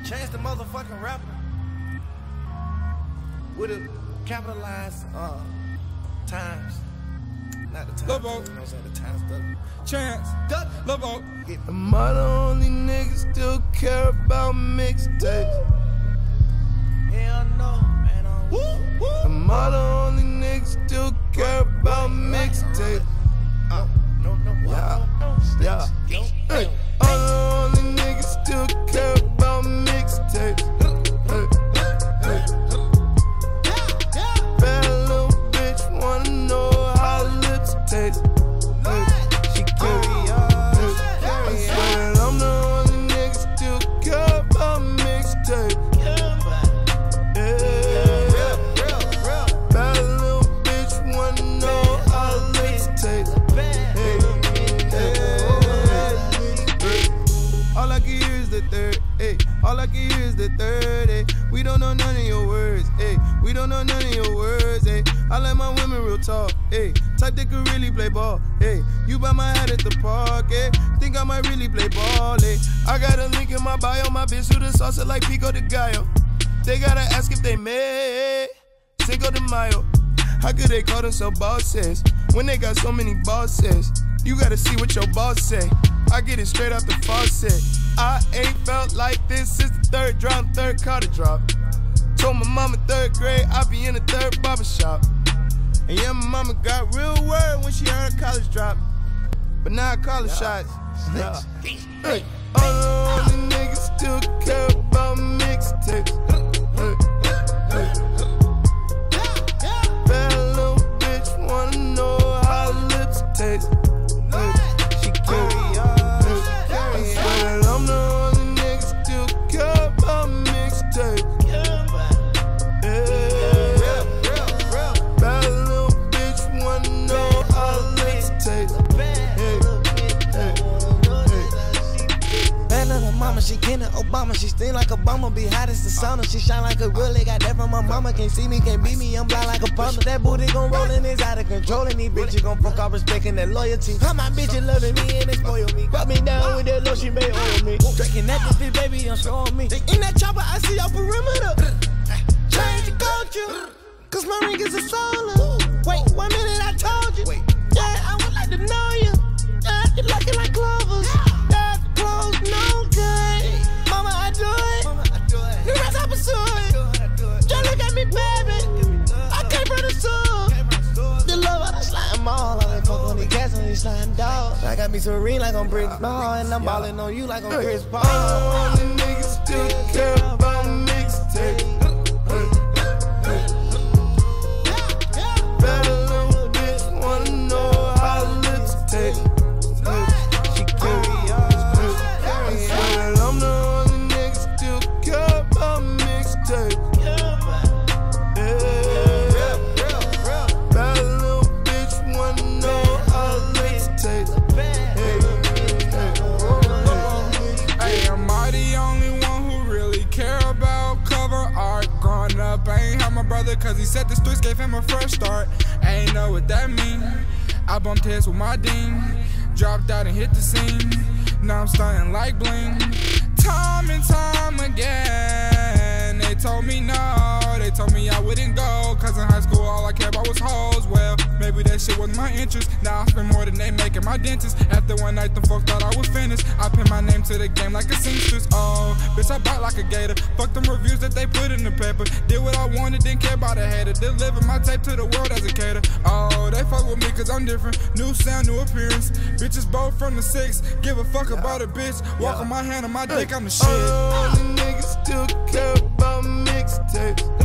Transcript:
Chance the motherfucking rapper with a capitalized times. Not the times. Lil Boat. You know what I'm saying? The times. Chance. Lil Boat. Am I the only nigga still care about mixtapes? Hell no, man. Am I the only nigga still care about mixtapes? Yeah. Hey, I'm the only nigga still care about mixtapes. Bad little bitch wanna know how lips taste. She carry on. I swear that I'm the only nigga still care about mixtapes. Bad little bitch wanna know how lips taste. All I can hear is the third, ayy. All I can hear is the third, ayy. We don't know none of your words, ayy. We don't know none of your words, ayy. I like my women real talk, ayy. Type that could really play ball, ayy. You buy my hat at the park, ayy. Think I might really play ball, ayy. I got a link in my bio, my bitch with a salsa like Pico de Gallo. They gotta ask if they made Cinco de Mayo. How could they call themselves bosses when they got so many bosses? You gotta see what your boss say. I get it straight off the faucet. I ain't felt like this since the third drop, third Carter drop. Told my mama 3rd grade I be in the 3rd barbershop. And yeah, my mama got real word when she heard college drop. But now I call her shots. Hey, all the only niggas still care about mixtapes. Bad little bitch wanna know how lips taste. She carry on. I swear that I'm the only nigga still care about mixtapes. Bad little bitch wanna know how lips taste. Bad little mama, she kinda Obama. She sting like Obama, be hot as the sauna. She shine like a real, got that from my mama. Can't see me, can't beat me, I'm blind like a bummer. That booty gon' roll and it's out of control. And these bitches gon' fuck off respecting that loyalty. How my bitches loving me and they spoil me. Got me down with that low, she may owe me. Drinking that this baby, I'm showing me. In that chopper, I see your perimeter. Change the culture, cause my ring is a solar. Wait, 1 minute I told you. Yeah, I would like to know you. Yeah, you looking like clovers. Yeah, clothes no good. Mama, I do it. The rest I pursue it. Just look at me, baby. I came from the soul. The love of the slime mall. I been fuck on the cats on these slime dogs. I got me serene like I'm Brick Ball. And I'm ballin' on you like I'm Chris Paul. All the niggas still care about mixtapes. Bad little bitch wanna know how lips taste. She carry on. I swear that I'm the only nigga still care about mixtapes. Bad little bitch wanna know how lips taste. Hey, am I the only one who really care about cover art? Growing up, I ain't have my brother cause he said the streets gave him a fresh start. I ain't know what that mean. I bumped heads with my dean, dropped out and hit the scene. Now I'm stunting like bling. Time and time again, they told me no. They told me I wouldn't go, cause in high school all I cared about was hoes. Well, maybe that shit wasn't my interest. Now I spend more than they make at my dentist. After one night, the folks thought I was finished. I pin my name to the game like a seamstress. Oh, bitch, I bite like a gator. Fuck them reviews that they put in the paper. Did what I wanted, didn't care about a hater. Deliver my tape to the world as a cater. Oh, they fuck with me cause I'm different. New sound, new appearance. Bitches both from the 6. Give a fuck about a bitch. Walk on my hand on my dick, I'm the shit. All the niggas still care about mixtapes.